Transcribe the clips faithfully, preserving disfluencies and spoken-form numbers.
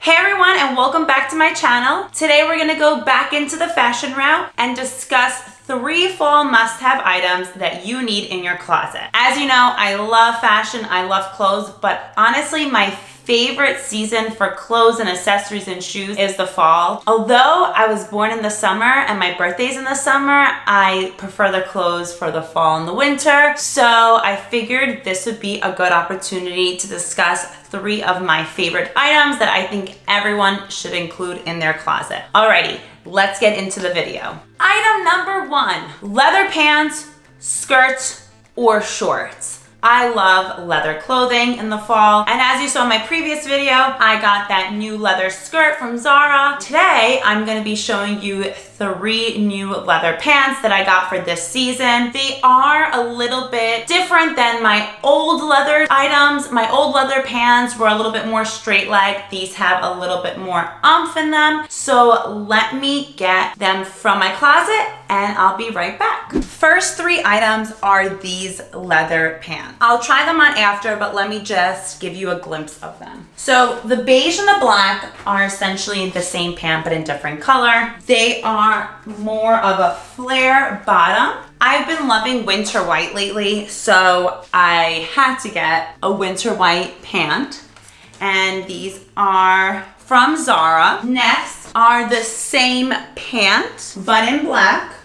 Hey everyone, and welcome back to my channel. Today we're gonna go back into the fashion route and discuss three fall must-have items that you need in your closet. As you know, I love fashion, I love clothes, but honestly, my favorite season for clothes and accessories and shoes is the fall. Although I was born in the summer and my birthday's in the summer, I prefer the clothes for the fall and the winter. So I figured this would be a good opportunity to discuss three of my favorite items that I think everyone should include in their closet. Alrighty, let's get into the video. Item number one, leather pants, skirts, or shorts. I love leather clothing in the fall, and as you saw in my previous video, I got that new leather skirt from Zara. Today, I'm gonna be showing you three new leather pants that I got for this season. They are a little bit different than my old leather items. My old leather pants were a little bit more straight leg. These have a little bit more oomph in them. So let me get them from my closet and I'll be right back. First three items are these leather pants. I'll try them on after, but let me just give you a glimpse of them. So the beige and the black are essentially the same pant, but in different color. They are more of a flare bottom. I've been loving winter white lately, so I had to get a winter white pant. And these are from Zara. Next are the same pant, but in black.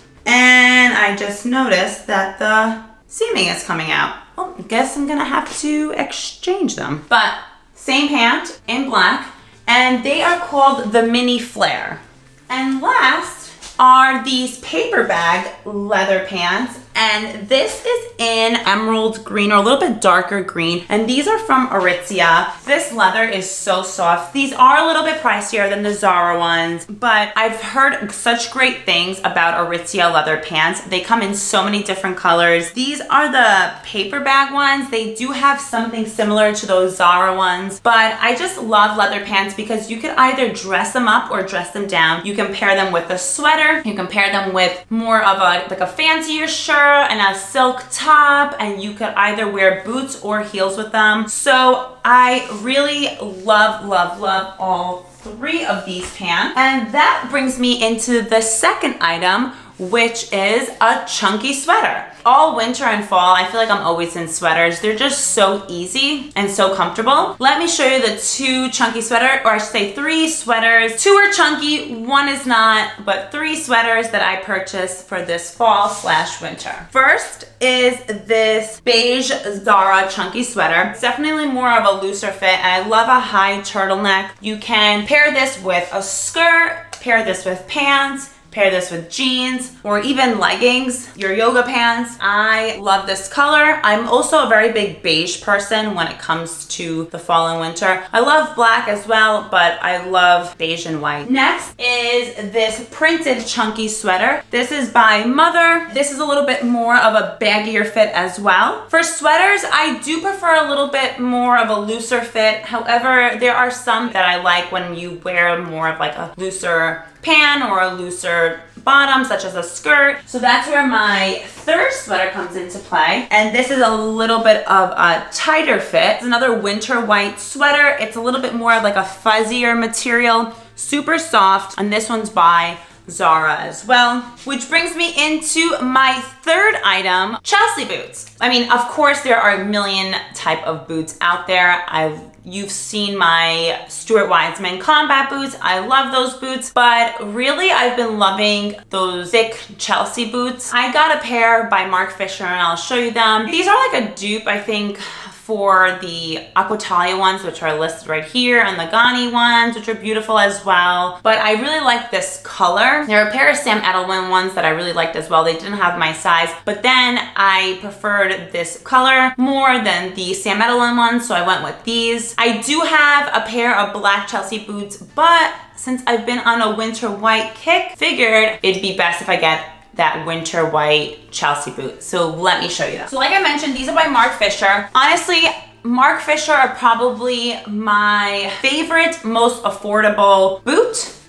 And I just noticed that the seaming is coming out. Oh, I guess I'm gonna have to exchange them. But same pant in black, and they are called the mini flare. And last are these paper bag leather pants, and this is in emerald green or a little bit darker green, and these are from Aritzia. This leather is so soft. These are a little bit pricier than the Zara ones, but I've heard such great things about Aritzia leather pants. They come in so many different colors. These are the paper bag ones. They do have something similar to those Zara ones, but I just love leather pants because you could either dress them up or dress them down. You can pair them with a sweater. You can pair them with more of a like a fancier shirt and a silk top, and you could either wear boots or heels with them. So I really love, love, love all three of these pants. And that brings me into the second item, which is a chunky sweater. All winter and fall, I feel like I'm always in sweaters. They're just so easy and so comfortable. Let me show you the two chunky sweater, or I should say three sweaters. Two are chunky, one is not, but three sweaters that I purchased for this fall slash winter. First is this beige Zara chunky sweater. It's definitely more of a looser fit, and I love a high turtleneck. You can pair this with a skirt, pair this with pants, pair this with jeans or even leggings, your yoga pants. I love this color. I'm also a very big beige person when it comes to the fall and winter. I love black as well, but I love beige and white. Next is this printed chunky sweater. This is by Mother. This is a little bit more of a baggier fit as well. For sweaters, I do prefer a little bit more of a looser fit. However, there are some that I like when you wear more of like a looser pant or a looser bottom, such as a skirt. So that's where my third sweater comes into play. And this is a little bit of a tighter fit. It's another winter white sweater. It's a little bit more of like a fuzzier material, super soft. And this one's by Zara as well. Which brings me into my third item, Chelsea boots. I mean, of course, there are a million type of boots out there. I've You've seen my Stuart Weitzman combat boots. I love those boots, but really I've been loving those thick Chelsea boots. I got a pair by Marc Fisher and I'll show you them. These are like a dupe, I think, for the Aquitalia ones, which are listed right here, and the Ganni ones, which are beautiful as well. But I really like this color. There are a pair of Sam Edelman ones that I really liked as well. They didn't have my size, but then I preferred this color more than the Sam Edelman ones, so I went with these. I do have a pair of black Chelsea boots, but since I've been on a winter white kick, figured it'd be best if I get that winter white Chelsea boot. So let me show you that. So like I mentioned, these are by Marc Fisher. Honestly, Marc Fisher are probably my favorite, most affordable boot.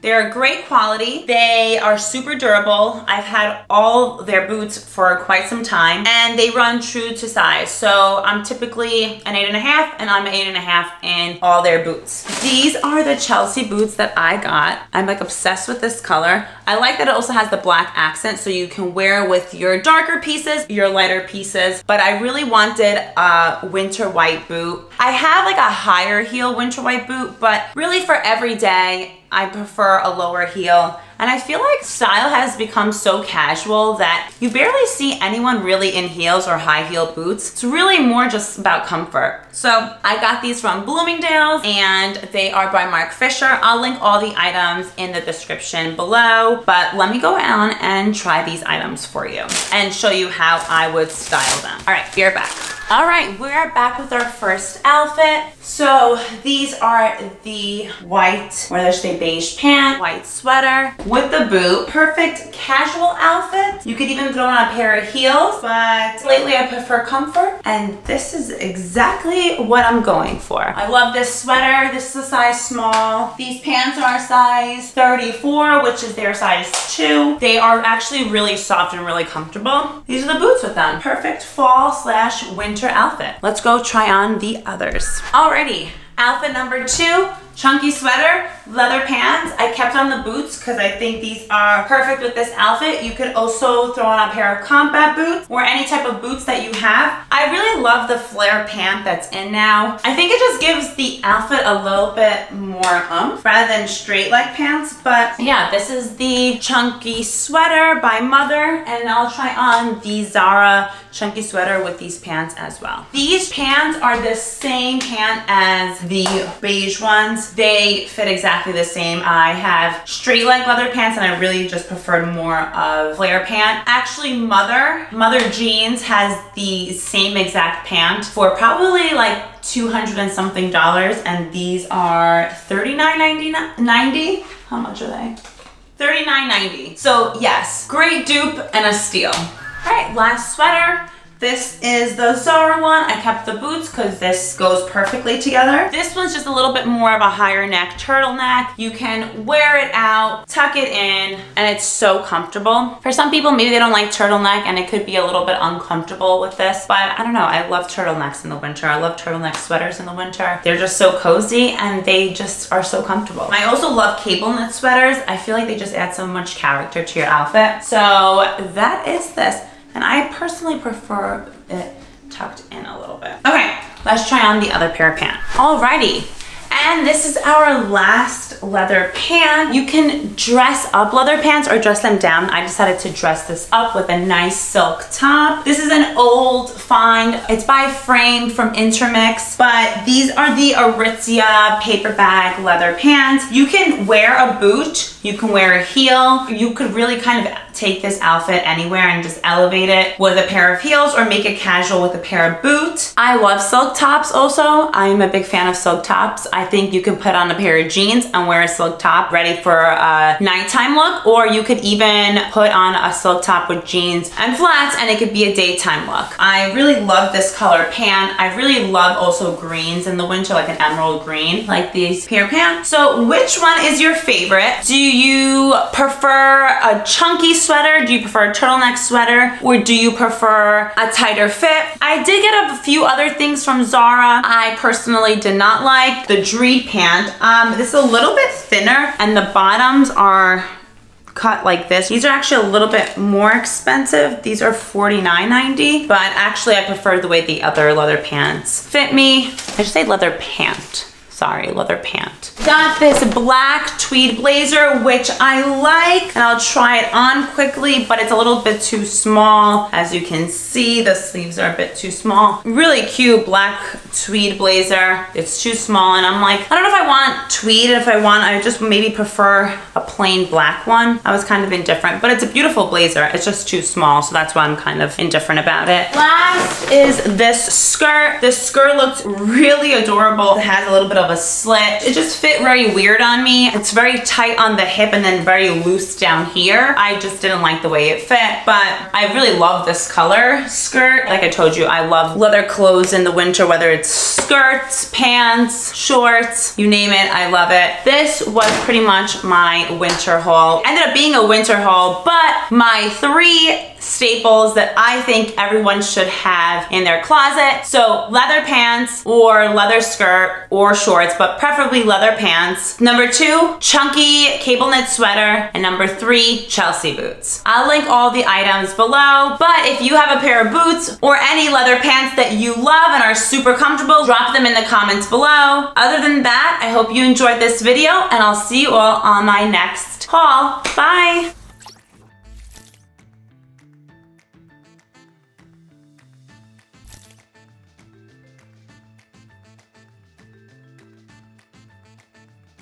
They're great quality. They are super durable. I've had all their boots for quite some time and they run true to size. So I'm typically an eight and a half and I'm eight and a half in all their boots. These are the Chelsea boots that I got. I'm like obsessed with this color. I like that it also has the black accent so you can wear with your darker pieces, your lighter pieces, but I really wanted a winter white boot. I have like a higher heel winter white boot, but really for every day, I prefer a lower heel. And I feel like style has become so casual that you barely see anyone really in heels or high heel boots. It's really more just about comfort. So I got these from Bloomingdale's and they are by Mark Fisher. I'll link all the items in the description below, but let me go on and try these items for you and show you how I would style them. All right, we're back. All right, we're back with our first outfit. So these are the white, or let's say beige pant, white sweater with the boot. Perfect casual outfit. You could even throw on a pair of heels, but lately I prefer comfort, and this is exactly what I'm going for. I love this sweater. This is a size small. These pants are a size thirty-four, which is their size two. They are actually really soft and really comfortable. These are the boots with them. Perfect fall slash winter outfit. Let's go try on the others. Alrighty, outfit number two. Chunky sweater, leather pants. I kept on the boots because I think these are perfect with this outfit. You could also throw on a pair of combat boots or any type of boots that you have. I really love the flare pant that's in now. I think it just gives the outfit a little bit more oomph rather than straight leg pants. But yeah, this is the chunky sweater by Mother, and I'll try on the Zara chunky sweater with these pants as well. These pants are the same pant as the beige ones. They fit exactly the same. I have straight leg leather pants and I really just preferred more of flare pant. Actually, Mother, Mother Jeans has the same exact pant for probably like two hundred and something dollars, and these are thirty-nine ninety. How much are they? thirty-nine ninety. So yes, great dupe and a steal. All right, last sweater. This is the Zara one. I kept the boots because this goes perfectly together. This one's just a little bit more of a higher neck turtleneck. You can wear it out, tuck it in, and it's so comfortable. For some people, maybe they don't like turtleneck and it could be a little bit uncomfortable with this, but I don't know. I love turtlenecks in the winter. I love turtleneck sweaters in the winter. They're just so cozy and they just are so comfortable. I also love cable knit sweaters. I feel like they just add so much character to your outfit. So that is this. And I personally prefer it tucked in a little bit. Okay, let's try on the other pair of pants. Alrighty, and this is our last leather pant. You can dress up leather pants or dress them down. I decided to dress this up with a nice silk top. This is an old find. It's by Frame from Intermix, but these are the Aritzia paper bag leather pants. You can wear a boot, you can wear a heel. You could really kind of take this outfit anywhere and just elevate it with a pair of heels or make it casual with a pair of boots. I love silk tops also. I'm a big fan of silk tops. I think you can put on a pair of jeans and wear a silk top ready for a nighttime look, or you could even put on a silk top with jeans and flats and it could be a daytime look. I really love this color pant. I really love also greens in the winter, like an emerald green, like these pair of pants. So which one is your favorite? Do you prefer a chunky sweater? Do you prefer a turtleneck sweater? Or do you prefer a tighter fit? I did get a few other things from Zara I personally did not like. The Dreed pant. Um, this is a little bit thinner and the bottoms are cut like this. These are actually a little bit more expensive. These are forty-nine ninety, but actually I prefer the way the other leather pants fit me. I should say leather pant. Sorry, leather pant. Got this black tweed blazer, which I like, and I'll try it on quickly, but it's a little bit too small. As you can see, the sleeves are a bit too small. Really cute black tweed blazer. It's too small, and I'm like, I don't know if I want tweed. If I want, I just maybe prefer a plain black one. I was kind of indifferent, but it's a beautiful blazer. It's just too small, so that's why I'm kind of indifferent about it. Last is this skirt. This skirt looks really adorable. It has a little bit of of a slit. It just fit very weird on me. It's very tight on the hip and then very loose down here. I just didn't like the way it fit, but I really love this color skirt. Like I told you, I love leather clothes in the winter, whether it's skirts, pants, shorts, you name it, I love it. This was pretty much my winter haul. Ended up being a winter haul, but my three staples that I think everyone should have in their closet. So leather pants or leather skirt or shorts, but preferably leather pants. Number two, chunky cable knit sweater. And number three, Chelsea boots. I'll link all the items below, but if you have a pair of boots or any leather pants that you love and are super comfortable, drop them in the comments below. Other than that, I hope you enjoyed this video and I'll see you all on my next haul. Bye.